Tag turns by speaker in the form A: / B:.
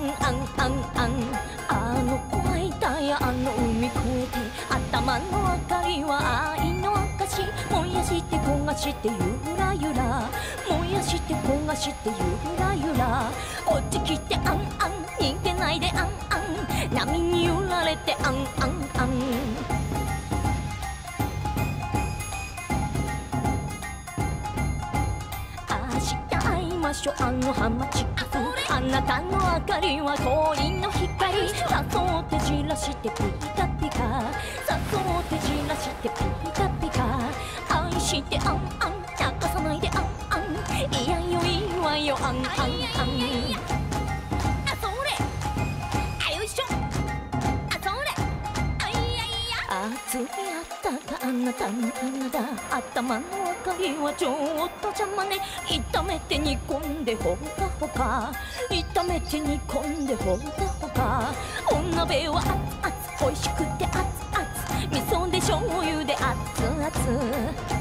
A: あんあんあん、あの子会いたい、あの海越えて、頭の明かりは愛の証、燃やして焦がしてゆらゆら、燃やして焦がしてゆらゆら、こっち来てあんあん、逃げないであんあん、波に揺られてあんあんあん。明日会いましょう、あの浜近く、あなたの明かりは恋の光、誘ってじらしてピカピカ、誘ってじらしてピカピカ、愛してあんあん、泣かさないであんあん、いやよいいわよあんあんあん。あ、それあ、よいしょ、あ、それあ、いやいや、熱いあったかあなたの体、頭の明かりはちょっと邪魔ね、炒めて煮込んでほかほか、炒めて煮込んでほかほか、お鍋は熱々美味しくて熱々、味噌で醤油で熱々。